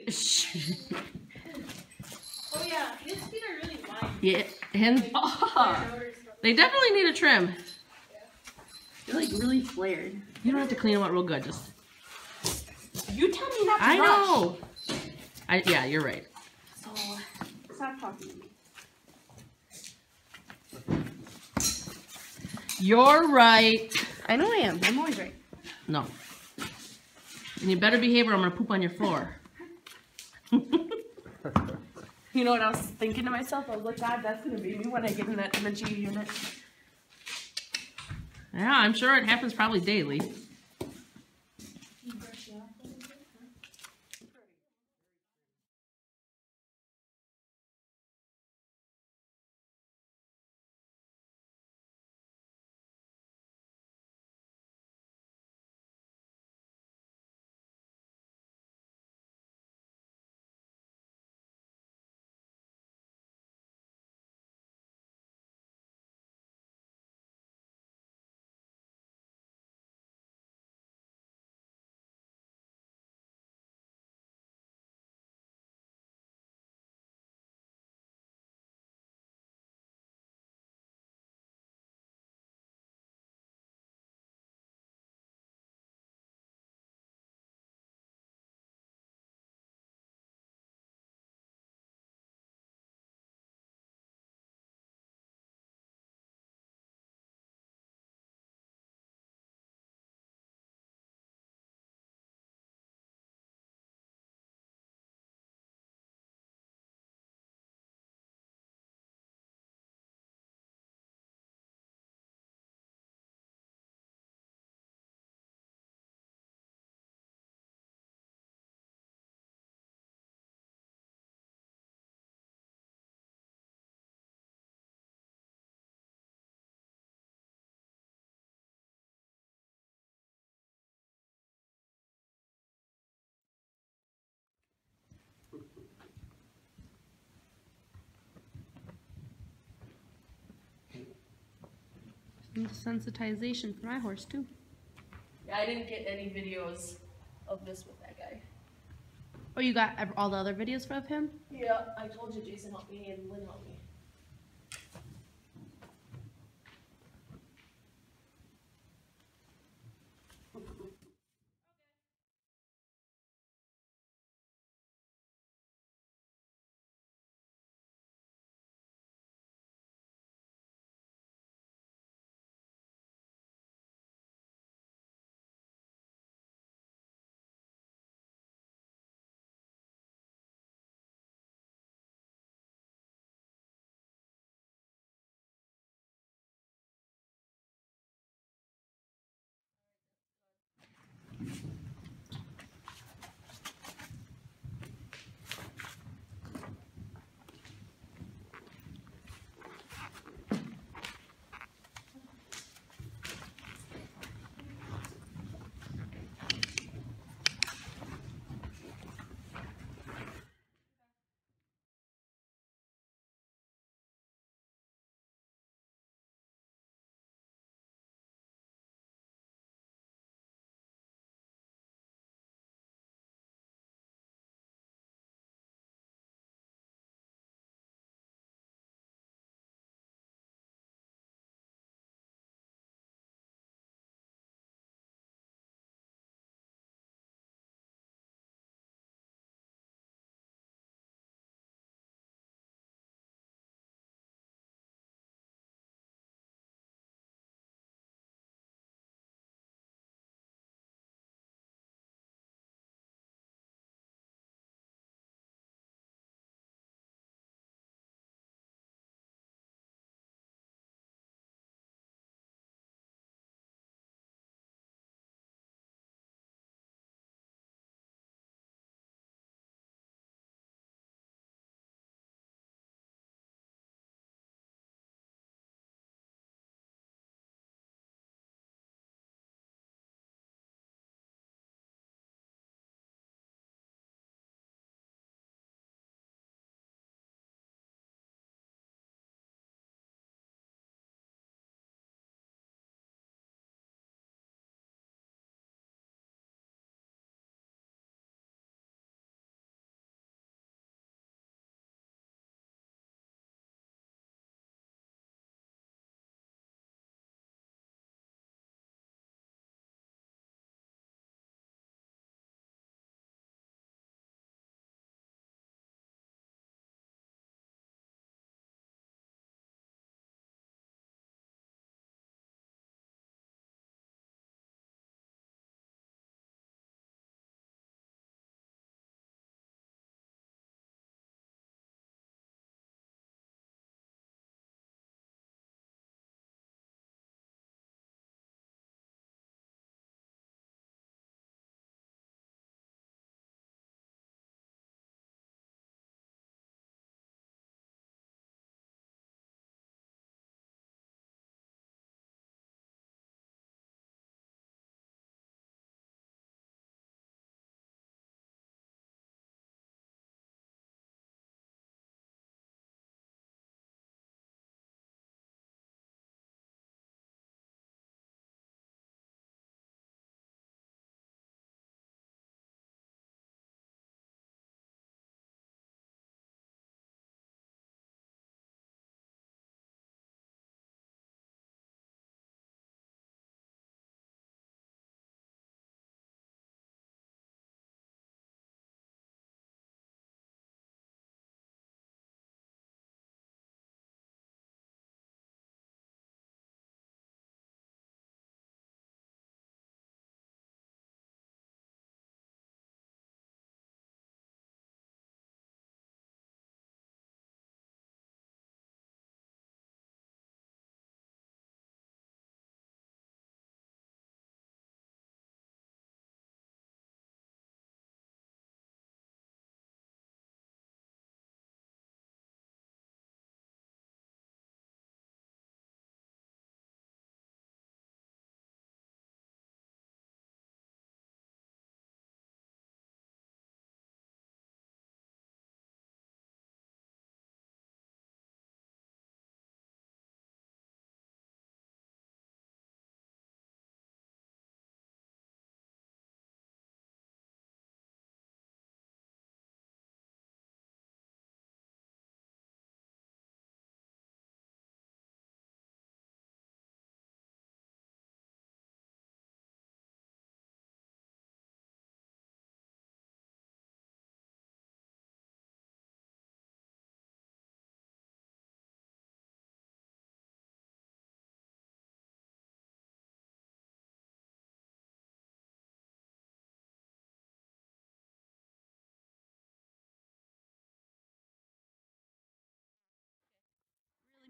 Oh yeah, his feet are really wide. Yeah, and they definitely need a trim. They're like really flared. You don't have to clean them out real good. Just You tell me not to I rush. know. Yeah, you're right. So stop talking to me. You're right. I know I am. I'm always right. No. And you better behave or I'm gonna poop on your floor. You know what I was thinking to myself? I was like, God, that's gonna be me when I get in that energy unit. Yeah, I'm sure it happens probably daily. Desensitization for my horse too. Yeah, I didn't get any videos of this with that guy. Oh, you got all the other videos of him? Yeah, I told you Jason helped me and Lynn helped me.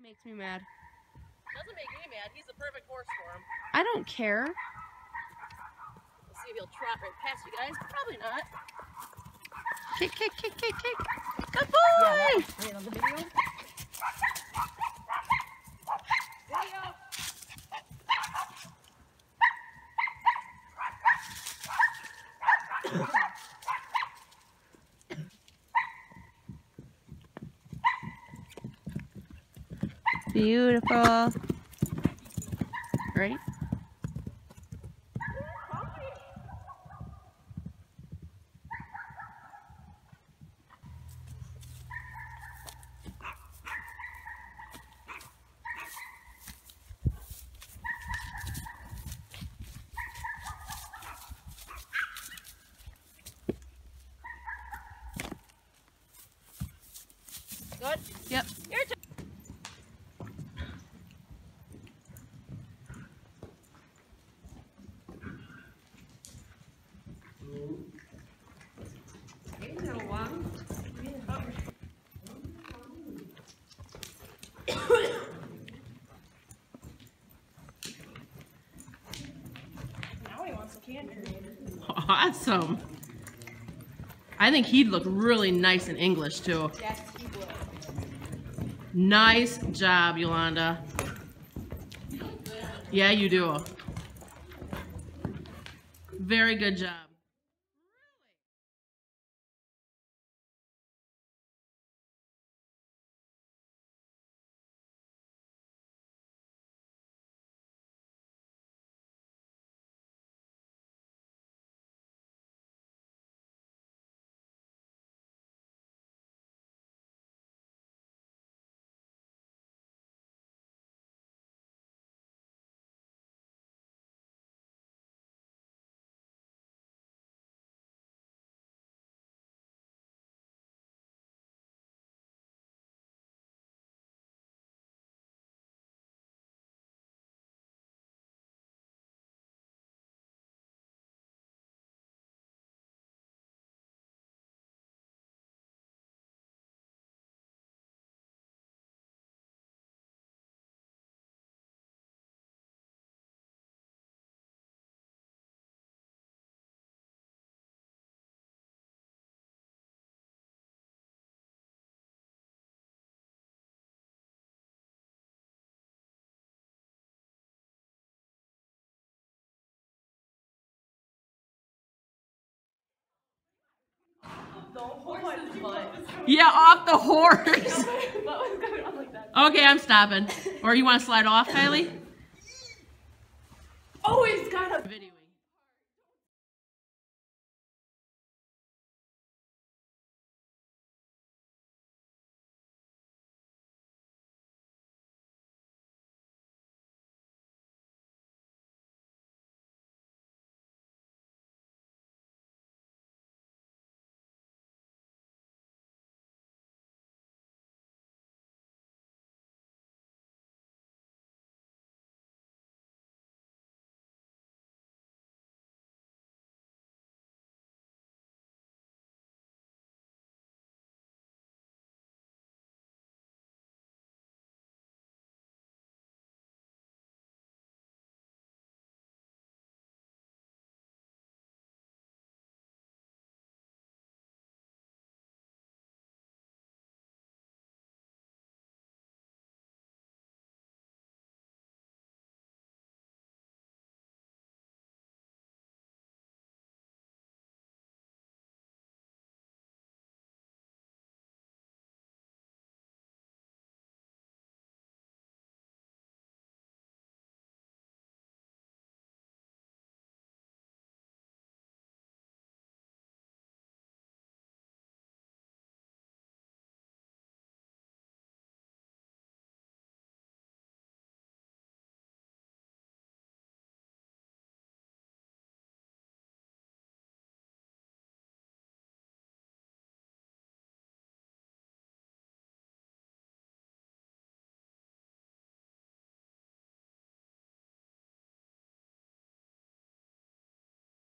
Makes me mad. Doesn't make me mad. He's the perfect horse for him. I don't care. Let's see if he'll trot right past you guys. Probably not. Kick, kick, kick, kick, kick. Good boy! Great on the video. Video. Beautiful. Ready? Good? Yep. Your turn. Now he wants a canter. Awesome. I think he'd look really nice in English too. Yes, he would. Nice job, Yolanda. Yeah, you do. Very good job. Yeah, off the horse. Okay, I'm stopping. Or you want to slide off, Kylie? Oh, he's got a Video.